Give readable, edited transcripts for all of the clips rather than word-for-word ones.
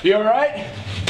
You alright?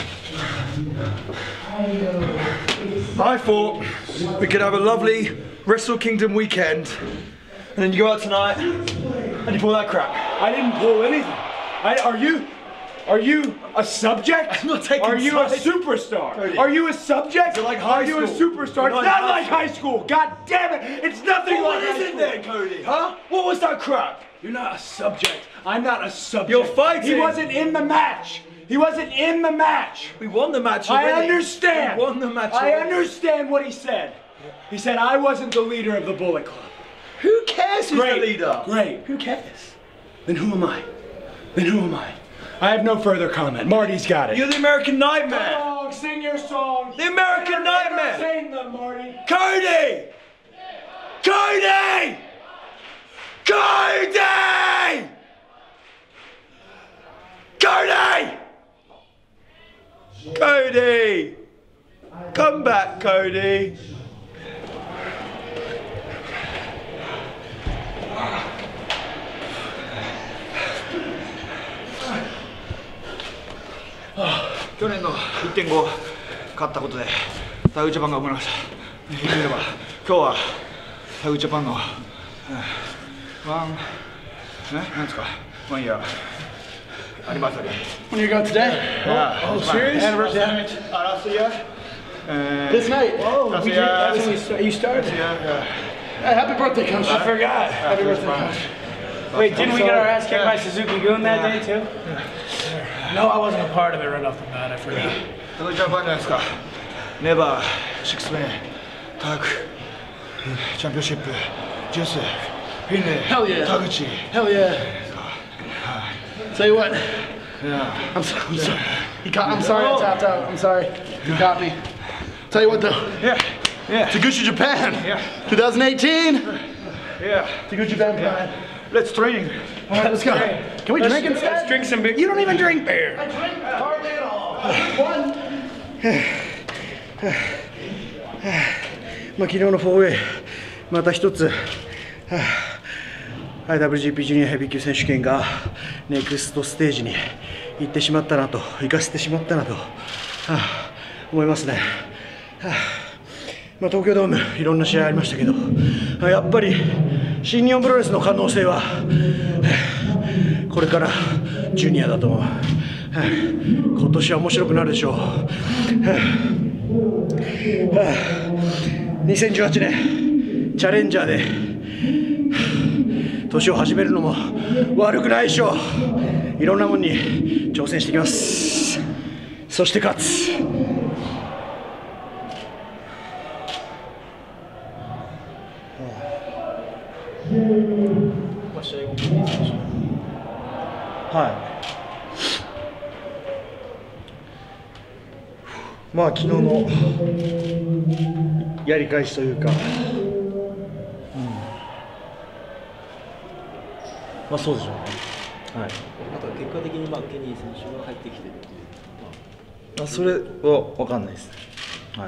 I thought we could have a lovely Wrestle Kingdom weekend, and then you go out tonight and you pull that crap. I didn't pull anything. Are you a subject? I'm not taking Are you a sides. superstar? Cody. Are you a subject? Is it like high Are you a school? superstar? It's Like not high like high school. God damn it! It's nothing What like is high it school. then, Cody? Huh? What was that crap? You're not a subject. I'm not a subject. You're fighting. He wasn't in the match. He wasn't in the match. We won the match I already. understand. We won the match I already. understand what he said. He said I wasn't the leader of the Bullet Club. Who cares who's Great. the leader? Great. Who cares? Then who am I? Then who am I? I have no further comment. Marty's got it. You're the American Nightmare. Oh, sing your song. The American Nightmare. Sing them, Marty. Cody! Cody! Cody! Cody! Cody! Come back, Cody!去年の 1.5 勝ったことでタイジャパンが生まれました。言ってみれば今日はタイジャパンのなんですかワンイヤーアニバーサリー。 When you go today? Yeah. Oh, serious? Anniversary night last year. This night? Oh, last we year. did, that's when you started. Yeah. Hey, happy birthday, Coach. I forgot. Happy birthday, Coach. Wait, didn't we get our ass kicked by Suzuki Goon that day too? No, I wasn't a part of it right off the bat. I forgot. タイジャパンじゃないですか。ネバー、シックスメン、タッグ、チャンピオンシップ、ジュース、フィンレイ、 Hell yeah. 田口。 Hell yeah. Tell you what. Yeah. I'm sorry. I'm sorry I tapped out. I'm sorry. You caught me. Tell you what though. Yeah. Taguchi Japan. Yeah. 2018. Yeah. Taguchi Japan Pride. Let's train. All right, let's go. Can we drink instead? Let's drink some beer. You don't even drink beer. I drink hardly at all. One. 昨日の 4way また一つ IWGP ジュニアヘビー級選手権がネクストステージに行ってしまったなと行かせてしまったなと、思いますね、東京ドームいろんな試合ありましたけど、やっぱり新日本プロレスの可能性は、これからジュニアだと思う、今年は面白くなるでしょう、2018年チャレンジャーで年を始めるのも悪くないでしょう。いろんなものに挑戦していきます。そして勝つ。まあ昨日のやり返しというか、まあそうでしょうね。はい。 あと結果的にケニー選手が入ってきてるっていう、 それは分かんないです。はい。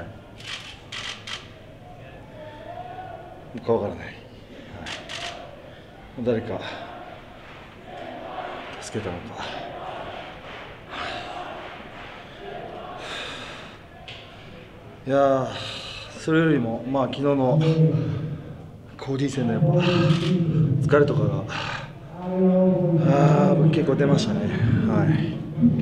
僕は分からない。はい、誰か助けたのか。いやー、それよりも昨日のコーディー戦のやっぱ疲れとかが結構出ましたね。はい。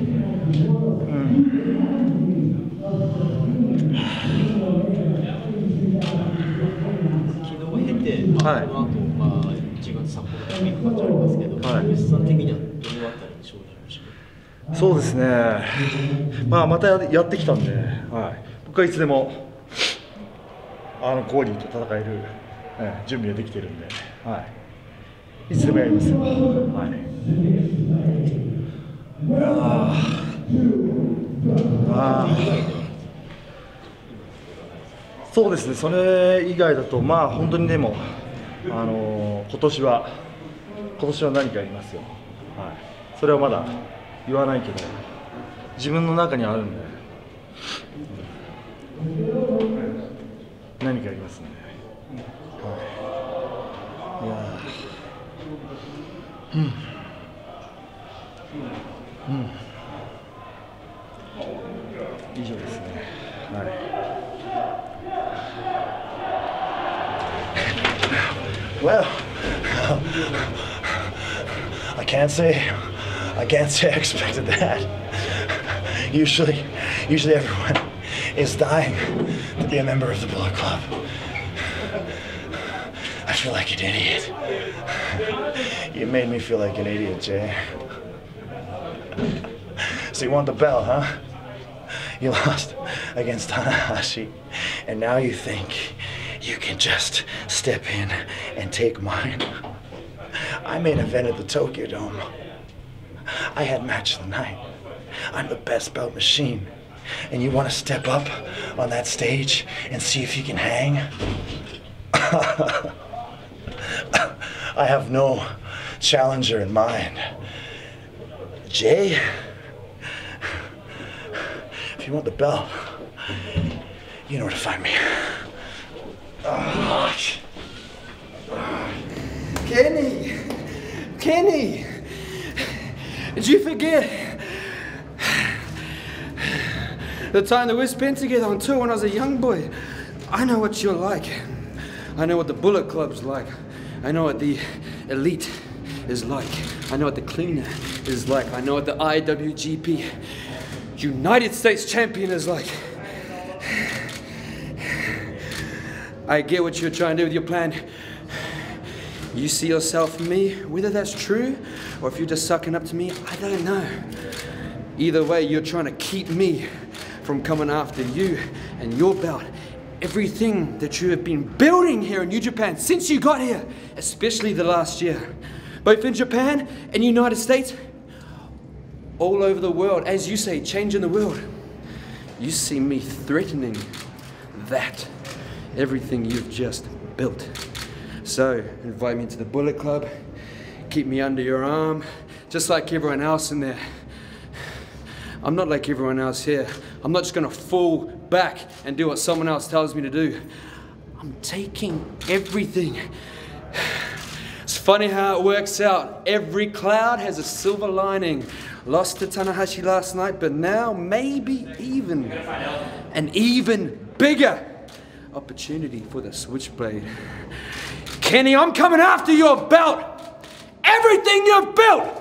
昨日経て、この後、1月札幌でウィークマッチありますけど、吉さん的にはどのあたりに勝利しましたか？ そうですね。またやってきたんで、僕はいつでもコーディーと戦える、準備ができてるんで、いつでもやりますよ。そうですね。それ以外だと本当にでも今年は何かやりますよ。それはまだ言わないけど自分の中にあるんで、何かやりますね。 以上ですね。はい。 Well, I can't say I expected that. Usually everyone is dying to be a member of the Bullet Club. I feel like an idiot. You made me feel like an idiot, Jay. So you want the belt, huh? You lost against Tanahashi, and now you think you can just step in and take mine. I main evented the Tokyo Dome. I had match of the night. I'm the best belt machine. And you want to step up on that stage and see if you can hang? I have no challenger in mind. Jay, if you want the belt, you know where to find me. Kenny, did you forget the time that we spent together on tour when I was a young boy? I know what you're like. I know what the Bullet Club's like. I know what the Elite is like. I know what the Cleaner is like. I know what the IWGP United States Champion is like. I get what you're trying to do with your plan. You see yourself in me, whether that's true or if you're just sucking up to me, I don't know. Either way, you're trying to keep me from coming after you and your belt. Everything that you have been building here in New Japan since you got here, especially the last year, both in Japan and United States, all over the world, as you say, changing the world. You see me threatening that, everything you've just built. So, invite me to the Bullet Club, keep me under your arm, just like everyone else in there. I'm not like everyone else here. I'm not just gonna fall back and do what someone else tells me to do. I'm taking everything. It's funny how it works out. Every cloud has a silver lining. Lost to Tanahashi last night, but now maybe even an even bigger opportunity for the Switchblade. Kenny, I'm coming after your belt. Everything you've built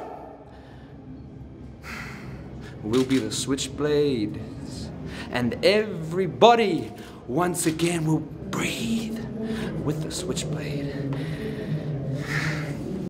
will be the Switchblades. And everybody once again will breathe with the Switchblade.